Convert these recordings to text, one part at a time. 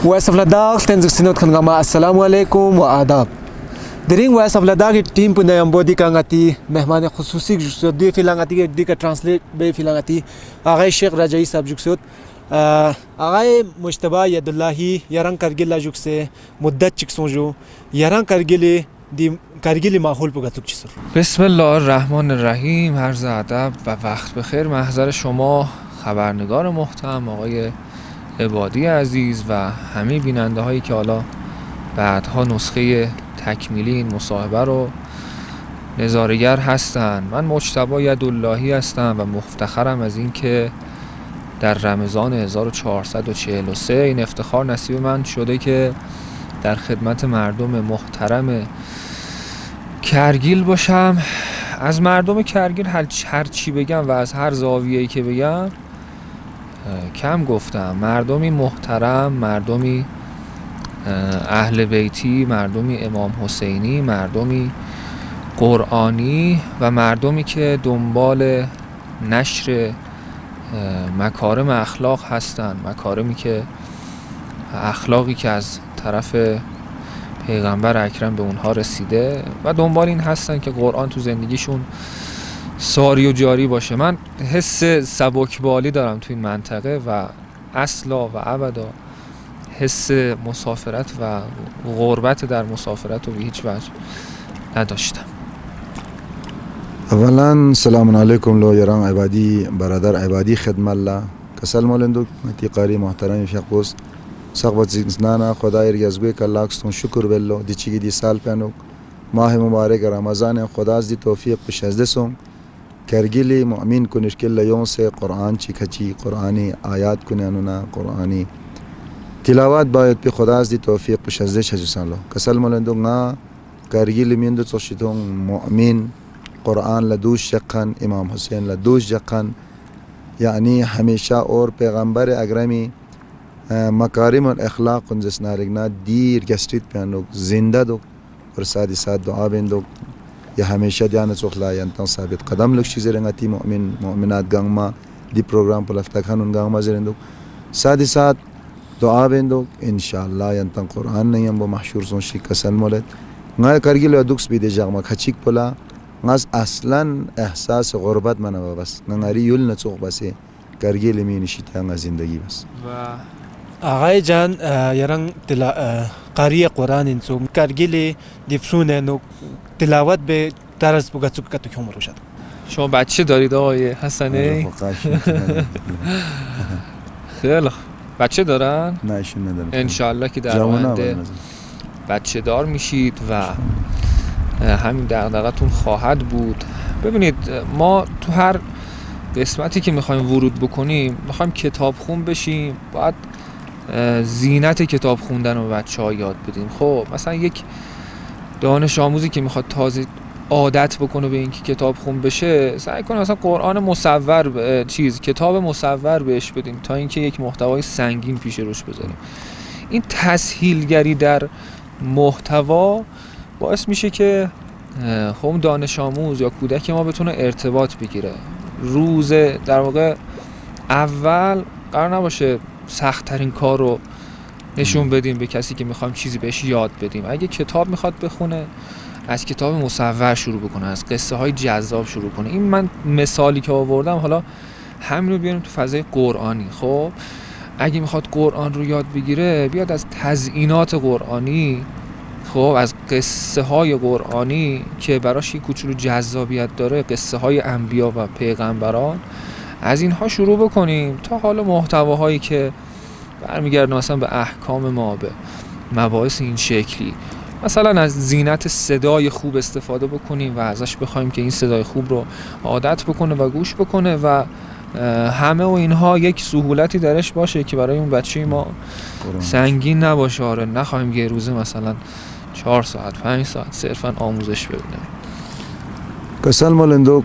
وایس اف لداخ تنزل سنوت خنغما السلام علیکم و آداب درینگ وایس اف لداخ کی ٹیم پنے امبودی کانگاتی مہمان خصوصی جو دی فلانگاتی دی کا ٹرانسلیٹ بے فلانگاتی آغای شیخ رجایی صاحب جوکسوت آغای مجتبی ید اللهی یاران کرگل جوکسه مدت چکسون جو یاران کرگل دی کرگل ماحول پگاتوک چیسر. بسم الله الرحمن الرحیم. عرض ادب و وقت بخیر محضر شما خبرنگار محترم آقای عبادی عزیز و همه بیننده هایی که حالا بعدها نسخه تکمیلی این مصاحبه رو نظاره‌گر هستن. من مجتبی یداللهی هستم و مفتخرم از این که در رمضان 1443 این افتخار نصیب من شده که در خدمت مردم محترم کرگیل باشم. از مردم کرگیل هر چی بگم و از هر زاویه‌ای که بگم کم گفتم. مردمی محترم، مردمی اهل بیتی، مردمی امام حسینی، مردمی قرآنی و مردمی که دنبال نشر مکارم اخلاق هستند. مکارمی که اخلاقی که از طرف پیغمبر اکرم به اونها رسیده و دنبال این هستن که قرآن تو زندگیشون ساری و جاری باشه. من حس سبکبالی دارم تو این منطقه و اصلا و ابدا حس مسافرت و غربت در مسافرت رو به هیچ وجه نداشتم. اولا سلام علیکم لو یران عبادی برادر عبادی خدمت الله کسل مولندو متی قاری محترم شقوس سقبت زنانا خدای ریزگوی که کستون شکر بلو دی چیگی دی سال پنو ماه مبارک رمضان خدا از دی توفیق بشزده سوم کرگیلی مؤمن کنش که لیون سے قرآن چی کچی قرآنی آیات کنه انونا قرآنی تلاوات باید پی خدا از دی توفیق بشزده شجوسان لو کسل مولندو نا کرگیلی میندو توشیدون مؤمن قرآن لدوش جقن امام حسین لدوش جقن یعنی همیشه اور پیغمبر اگرمی مکارم الاخلاق کنجس نارگنا دیر گستریت پیانو زنده دو اور سادی ساد دعا بندو یا همیشه دیانت سخلا ینتان ثابت قدم لک چیز رنگتی مؤمنات گانگما دی پروگرام پر لفتکانون گانگما زرندو سادی ساد دعا بندو انشاءالله ینتان قرآن نیم با محشور سنشی کسل مولد نای کرگیل و دوکس بیده جاگما کچیک پلا ناز اصلا احساس غربت منو بس نناری یول نتوق بسه کرگیل می نشیتن زندگی بس. آقای جان یاران قاری قرآن انسو کرگیل دیفشونه نو تلاوت به طرز بگاتوک کتو کم روشد. شما بچه دارید آقای حسنی؟ خیلی بچه دارن؟ نه ایشون ندارن. انشالله که در آینده بچه دار میشید و همین دغدغه‌تون خواهد بود. ببینید ما تو هر قسمتی که میخوایم ورود بکنیم میخوایم کتاب خون بشیم، باید زینت کتاب خوندن رو به بچه‌ها یاد بدیم. خب مثلا یک دانش آموزی که میخواد تازه عادت بکنه به اینکه کتاب خون بشه سعی کنه مثلا قرآن مصور کتاب مصور بهش بدیم تا اینکه یک محتوای سنگین پیش روش بذاریم. این تسهیلگری در محتوا باعث میشه که خب دانش آموز یا کودک ما بتونه ارتباط بگیره. روز در واقع اول قرار نباشه سخت ترین کار رو نشون بدیم به کسی که میخوایم چیزی بهش یاد بدیم. اگه کتاب میخواد بخونه از کتاب مصور شروع بکنه، از قصه های جذاب شروع کنه. این من مثالی که آوردم حالا همین رو بیاریم تو فضای قرآنی. خب اگه میخواد قرآن رو یاد بگیره بیاد از تزیینات قرآنی، خب از قصه های قرآنی که براش یک کوچولو جذابیت داره، قصه های انبیا و پیغمبران، از اینها شروع بکنیم تا حالا محتواهایی که برمیگرده مثلا به احکام ما، به مباحث این شکلی، مثلا از زینت صدای خوب استفاده بکنیم و ازش بخوایم که این صدای خوب رو عادت بکنه و گوش بکنه و همه و اینها یک سهولتی درش باشه که برای اون بچه ما سنگین نباشه. آره نخواهیم یه روزه مثلا 4 ساعت 5 ساعت صرفا آموزش ببینیم. کسل مولندو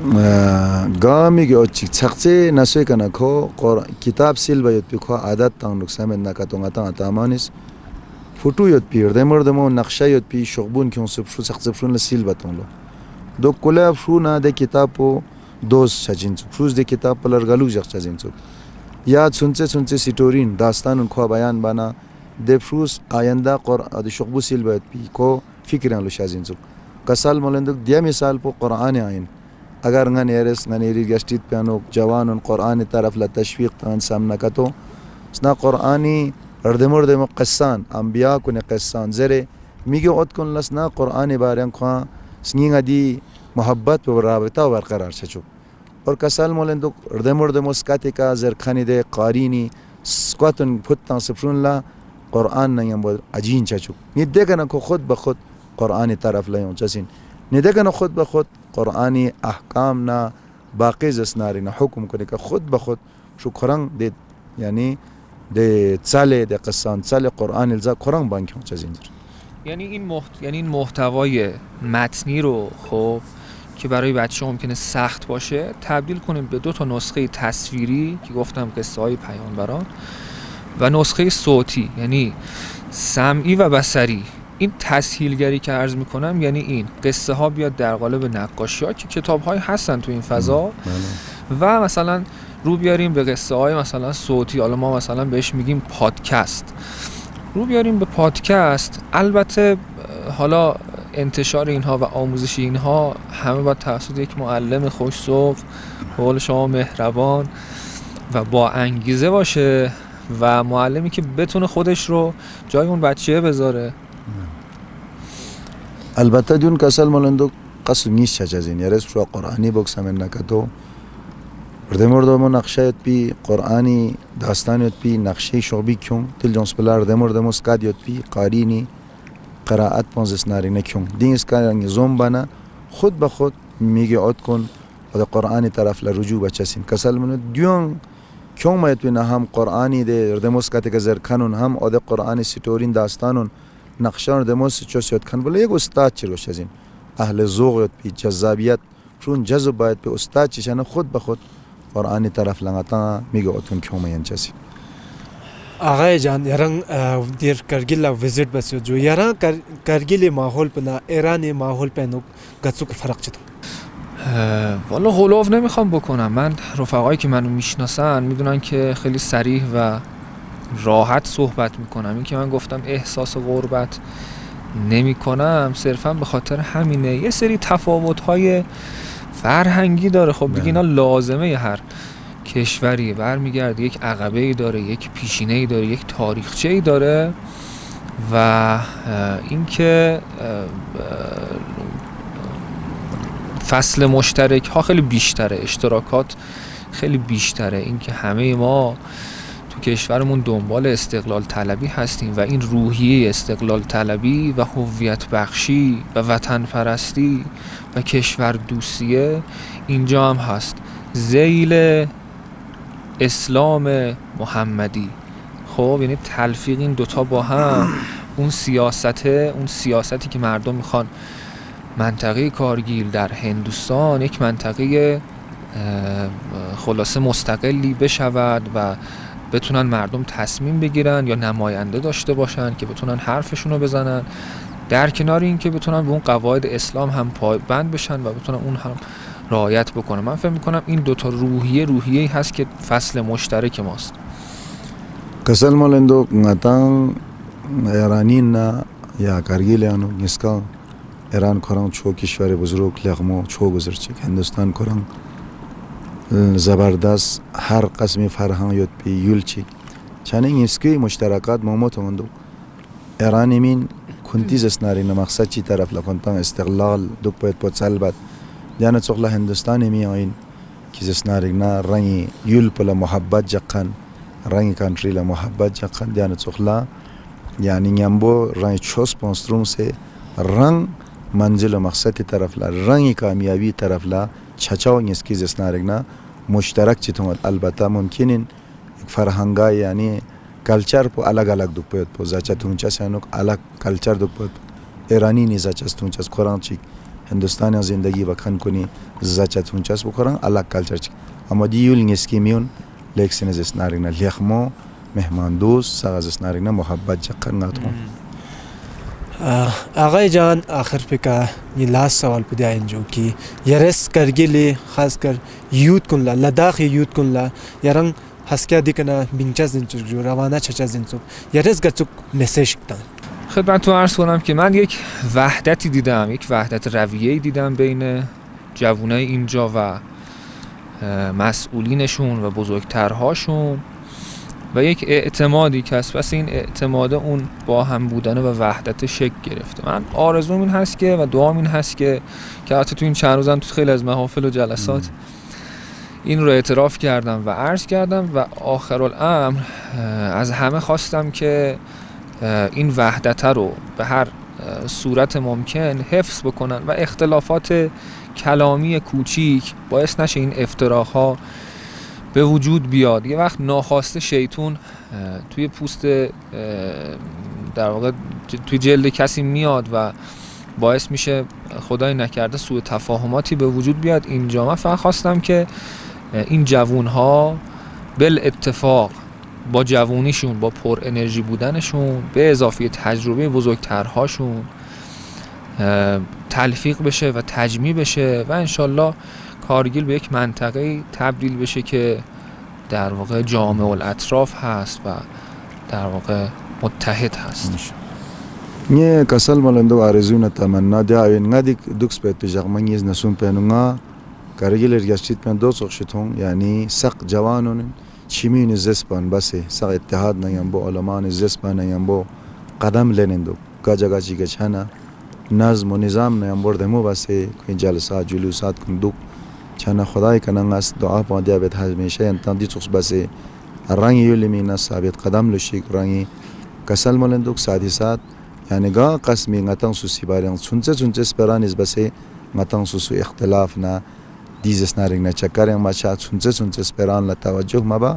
گامی که اوچی چخچه نسوی کنه که کتاب سیل باید پیکو عادت تانگ نکسم نکاتونگا تانگ تامانیس فوتو یاد پیرده مردمو نقشه یاد پی شغبون که اون سبشون سخت لسیل باتونلو دو کلاب شو نه ده کتابو دوست شجینچو شوز ده کتاب پلر گلو جخ شجینچو یاد سنچه سیتورین داستان اون خواه بیان بنا دفروس آینده قرآن شخبو سیل باید پی کو فکران لوش از این زو کسال مولندو دیا مثال پو قرآن آین اگر نگن ایرس نگن ایری گشتید پیانو جوانون قرآن طرف لا تشویق تان سام نکتو سنا قرآنی اردمردم قصان انبیاء کنه قصان زره میگه ات کن لسنا قرآن بارن خوا سنین دی محبت و رابطه برقرار شچو اور کسال مولندو اردمردم اسکاتی کا زرخانی ده قارینی سکواتن پتان سفرون لا قرآن نیم بود عجین چچو نیدگن کو خود به خود قرآن طرف لیون چسین نیدگن خود به خود قرآنی احکام نا باقی زسناری نا حکم کنه که خود به خود شو قرآن ده یعنی ده چاله ده قصان چاله قرآن الزا قرآن بانکی چسین یعنی این محتوای متنی رو خب که برای بچه ممکنه سخت باشه تبدیل کنیم به 2 نسخه تصویری که گفتم قصه های پیامبران و نسخه صوتی یعنی سمعی و بصری. این تسهیلگری که عرض میکنم یعنی این قصه ها بیاد در قالب نقاشی ها که کتاب های هستن تو این فضا و مثلا رو بیاریم به قصه های مثلا صوتی. حالا ما مثلا بهش میگیم پادکست، رو بیاریم به پادکست. البته حالا انتشار اینها و آموزش اینها همه باید توسط یک معلم خوش‌ذوق به قول شما مهربان و با انگیزه باشه و معلمی که بتونه خودش رو جای اون بچه بذاره. البته جون کسل مولندو قسم نیست چجازین یارس شو قرآنی بکس من نکتو ردمردو نقشه پی قرآنی داستانیت پی نقشه شعبی کیون تل جونس بلار ردمردو مسکادیت پی قارینی قرائت پونزس ناری نکیون دین اسکارنگ زوم بنا خود به خود میگه عد کن و قرآنی طرف لرجوع بچسین کسل من دیون کیون مایت بی هم قرآنی ده ردموس کاتی که زرکانون هم آده قرآنی سیتورین داستانون نقشان ردموس چوسیت کن بله یک استاد چی روش ازین اهل ذوقیت بی جذابیت چون جذب باید به استاد چیشان خود به خود قرآنی طرف لنگتا میگه اتون کیون ماین چسی. آقای جان یاران دیر کرگیل ویزیت بسیار جو یاران کرگیل ماحول پنا ایرانی ماحول پنو گچو که فرق چطور؟ والا غلوف نمیخوام بکنم. من رفقایی که منو میشناسن میدونن که خیلی صریح و راحت صحبت میکنم. این که من گفتم احساس غربت نمیکنم صرفا به خاطر همینه. یه سری تفاوت‌های فرهنگی داره. خب دیگه اینا لازمه هر کشوریه، برمیگرده یک عقبه‌ای داره، یک پیشینه‌ای داره، یک تاریخچه‌ای داره و اینکه فصل مشترک ها خیلی بیشتره، اشتراکات خیلی بیشتره. اینکه همه ما تو کشورمون دنبال استقلال طلبی هستیم و این روحیه استقلال طلبی و هویت بخشی و وطن پرستی و کشور دوستیه اینجا هم هست ذیل اسلام محمدی. خب یعنی تلفیق این دوتا با هم اون سیاستی که مردم میخوان منطقه کارگیل در هندوستان یک منطقه خلاصه مستقلی بشود و بتونن مردم تصمیم بگیرن یا نماینده داشته باشن که بتونن حرفشون رو بزنن، در کنار این که بتونن به اون قواعد اسلام هم پایبند بشن و بتونن اون هم رعایت بکنن. من فکر میکنم این دوتا روحیه‌ای هست که فصل مشترک ماست. کسل مولندو نتان ایرانین یا کارگیلیانو نسکا ایران کاران چو کشور بزرگ لغمو چو گذرچه هندوستان کاران زبردست هر قسمی فرهنگ یاد پی یولچی چنین اینسکی مشترکات موموت مندو ایرانی مین کنتیز اسناری نمقصد چی طرف لکنتان استقلال دوک باید پود سلبت دیانه چخلا هندوستانی می آین کیز اسناری نا رنگی یول پلا محبت جقن رنگی کانتری لا محبت جقن دیانه چخلا یعنی نیامبو رنگی چوس پانستروم سے رنگ منزل و مقصد طرف لا رنگی کامیابی طرف لا چچاو نیسکیز اسناری نا مشترک چیتون البته ممکنین فرهنگای یعنی کلچر پو الگ الگ دو پوید پو زاچه تونچه سیانوک الگ کلچر دو پوید ایرانی نی زاچه تونچه قرآن چی هندوستانی زندگی بکن کنی زاچه تونچه بو قرآن الگ کلچر چی اما دیول نیسکی میون لیکسین از اسنارینا لیخمو مهمان دوست ساز اسنارینا محبت جقر ناتون. آقای جان آخر पे का ये लास्ट सवाल पे आएं जो कि यरस करगिल खास कर यूथ कुनला लद्दाख यूथ कुनला यरंग haskya dikna bingcha zinchuk jo rawana chacha zinchuk yarez gachuk message tan خدمتتون عرض کنم که من یک وحدتی دیدم، یک وحدت رویه‌ای دیدم بین جوانای اینجا و مسئولینشون و بزرگترهاشون و یک اعتمادی که پس این اعتماد اون با هم بودن و وحدت شکل گرفته. من آرزوم این هست که و دعام این هست که البته تو این چند روزم تو خیلی از محافل و جلسات این رو اعتراف کردم و عرض کردم و آخرالامر از همه خواستم که این وحدت رو به هر صورت ممکن حفظ بکنن و اختلافات کلامی کوچیک باعث نشه این افتراها به وجود بیاد. یه وقت ناخواسته شیطون توی پوست در واقع توی جلد کسی میاد و باعث میشه خدای نکرده سوء تفاهماتی به وجود بیاد. اینجا من فقط خواستم که این جوانها بالاتفاق با جوونیشون، با پر انرژی بودنشون، به اضافه تجربه بزرگترهاشون تلفیق بشه و تجمیع بشه و انشالله کارگیل به یک منطقه تبدیل بشه که در واقع جامع الاطراف هست و در واقع متحد هست. Nie kasal malando arzu na tamanna da en ngadik duks pe tejagman yiz nasun penunga kargil ergashtit pen do soqshiton yani saq jawanun chimin zespan base saq ittihad na yan bo alaman zespan na yan bo qadam lenendo ka jaga chi gachana nazm و nizam na yan bordemo base koin jalsa julusat kunduk chana khuday kananga as dua pa dia bet hamisha yan tan di tsuks base rangi yulimina sabit qadam lo shik rangi kasal malando sadisat يعني قا قسمي غتان سو سيبارين سونچه سپرانيز بسه غتان سو اختلافنا ديزس نارين چكارين ما شات سونچه سپران لا توجه ما با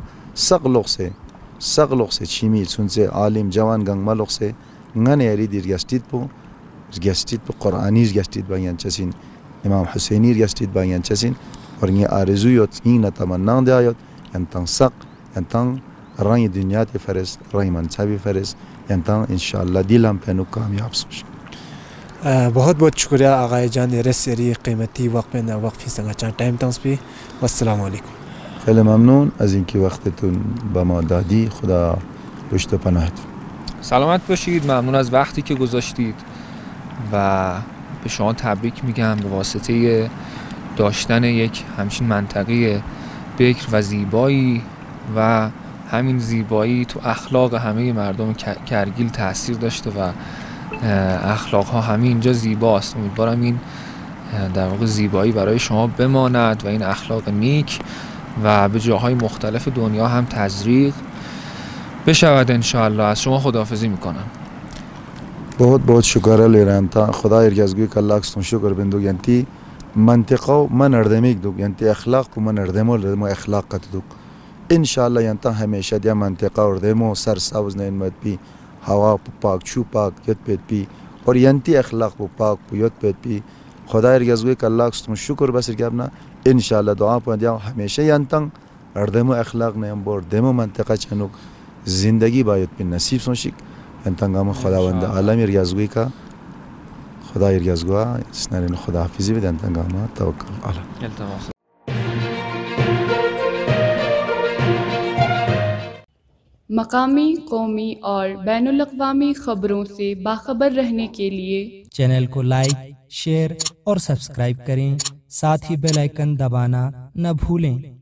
سقلوق سه چيمي سونچه عالم جوان گنگ مالوق سه غن يري دير گشتيت بو قراني گشتيت بيان چسين امام حسيني گشتيت بيان چسين ورني ارزو يوت ني نتمنى دايت ينتن سق ينتن رنگ دنیا ته فرست رنگ منصبی فرست انتا انشاءاللہ دیلم پینو کامیاب سوش. बहुत बहुत शुक्रिया आगाए जान रसेरी कीमती वक्त में ना वक्त फिर संग टाइम तंस भी والسلام عليكم. خیلی ممنون از اینکه وقتتون به ما دادی. خدا پشت و پناهتون. سلامت باشید. ممنون از وقتی که گذاشتید و به شما تبریک میگم به واسطه داشتن یک همچین منطقه بکر و زیبایی و همین زیبایی تو اخلاق همه مردم کرگیل تاثیر داشته و اخلاق ها همه اینجا زیباست. امیدوارم این در واقع زیبایی برای شما بماند و این اخلاق نیک و به جاهای مختلف دنیا هم تزریق بشود انشاءالله. از شما خداحافظی میکنم. बहुत बहुत शुक्र लेरन था खुदा इरगज़गुई का लाख स्तों शुक्र बिंदु यंती मंतिक़ा मन अर्दमिक दुक यंती अखलाक को मन अर्दमो अर्दमो अखलाक का दुक इंशाअल्लाह यंता हमेशा दिया मंतिक़ा अर्दमो सर सावज ने मत भी हवा पाक छू पाक यत पेट भी और यंती अखलाक पाक यत पेट भी खुदा इरगज़गुई का लाख स्तों शुक्र बस इरगबना इंशाअल्लाह दुआ पर दिया हमेशा यंता अर्दमो अखलाक ने हम बोर देमो मंतिक़ा चनुक जिंदगी बायत भी नसीब सोशिक انتقام خداوند عالم یرگزگوی کا خدا یرگزگوا اسنارین خداحافظی بده انتقام توکل علی मकामी कौमी और बैनुल-अक़वामी खबरों से बाखबर रहने के लिए चैनल को लाइक शेयर और सब्सक्राइब करें। साथ ही बेल आइकन दबाना न भूलें।